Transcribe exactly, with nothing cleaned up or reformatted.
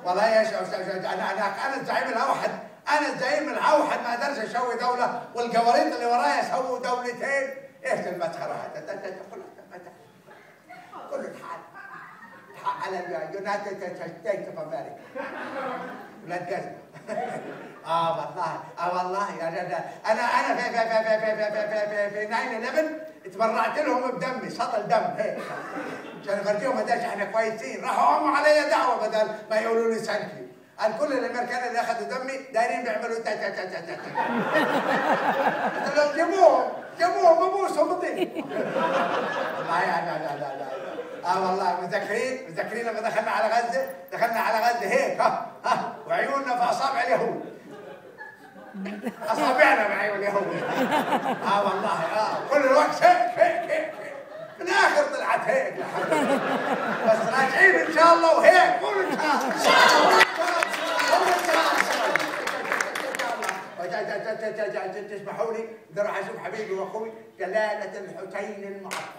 والله يا شو انا انا انا الزعيم الاوحد، انا الزعيم الاوحد ما اقدرش اسوي دوله والجواريط اللي ورايا يسووا دولتين. ايش المسخره هذا؟ كله اتحقق على اليونايتد ستيتس اوف امريكا. ولاد كذب. اه والله اه والله انا انا انا في في في في في في في في تسعة إحداشر اتبرعت لهم بدمي، سطل دم هيك عشان افرجيهم قديش احنا كويسين. راحوا قاموا عليا دعوه بدل ما يقولوا لي ثانك يو. قال كل الامريكان اللي اخذوا دمي دايرين بيعملوا تا تا تا تا تا. قلت لهم جيبوهم جيبوهم ببوسهم بطيء. والله لا لا لا لا اه والله مذكرين مذكرين لما دخلنا على غزه، دخلنا على غزه هيك ها ها وعيوننا في اصابع اليهود. اصابعنا بعيون اليهود. اه والله اه كل الوقت هيك هيك هيك في الاخر طلعت هيك لحد بس راجعين ان شاء الله وهيك قولوا ان شاء الله. ان شاء الله تسمحوا لي بدي اروح اشوف حبيبي واخوي جلاله الحسين المعظم.